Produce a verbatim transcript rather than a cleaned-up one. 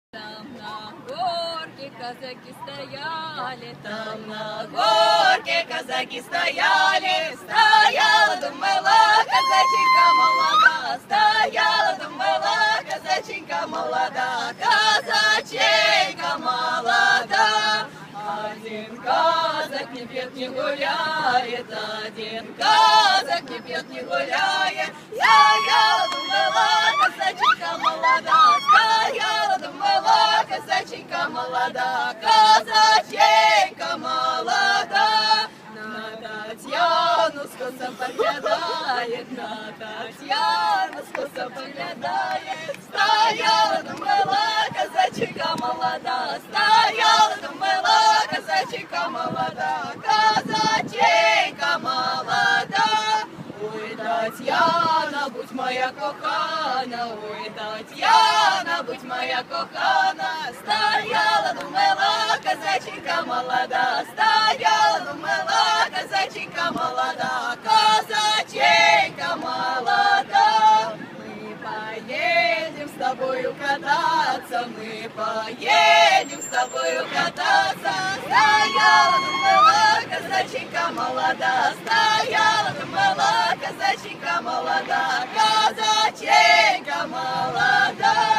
Там на горке казаки стояли, там на горке казаки стояли, стояла, думала, казаченька молода, стояла, думала, казаченька молода, казаченька молода. Один казак не пьет, не гуляет, один казак не пьет, не гуляет, стояла, думала, казаченька молода, стояла, думала, казаченька молода, казаченька молода. На Татьяну скоса поглядает, на Татьяну скоса поглядает, стояла, думала, казаченька молода, стояла, думала, казаченька молода, казаченька молода. Ой, Татьяна, будь моя кохана, ой, Татьяна, будь моя кохана, стояла, думала, казаченька молода, стояла, думала, казаченька молода, казаченька молода. Мы поедем с тобою кататься, мы поедем с тобою кататься, стояла, думала, казаченька молода, стояла, думала, казаченька молода, казаченька молода.